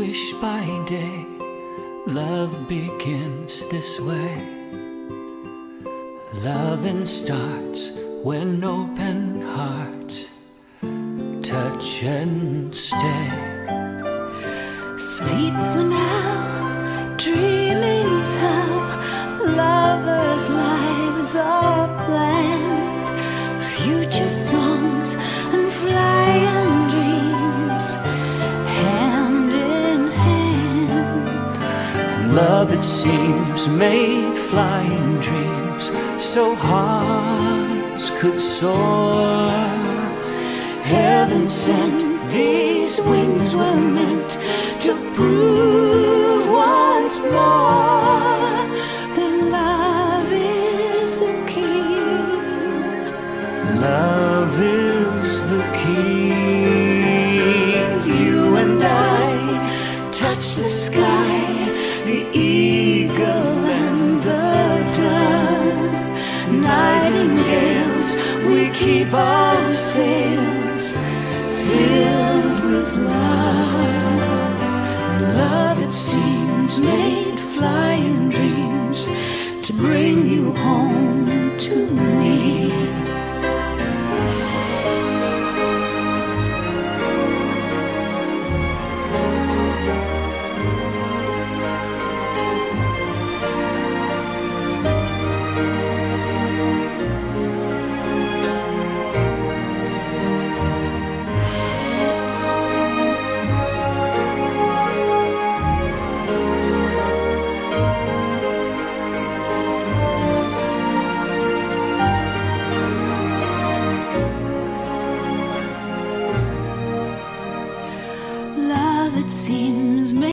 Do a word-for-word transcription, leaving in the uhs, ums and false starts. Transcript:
wish by day, love begins this way. Loving starts when open hearts touch and stay. Sleep for now, dreaming's how lovers' lives are planned. Future songs and flying dreams, hand in hand. Love, it seems, made flying dreams so hearts could soar. Heaven sent, these wings were meant to prove once more that love is the key. Love is the key. You and I touch the sky, the eagle and the dove. Nightingales, we keep our sails filled with love. And love, it seems, made flying dreams to bring you home.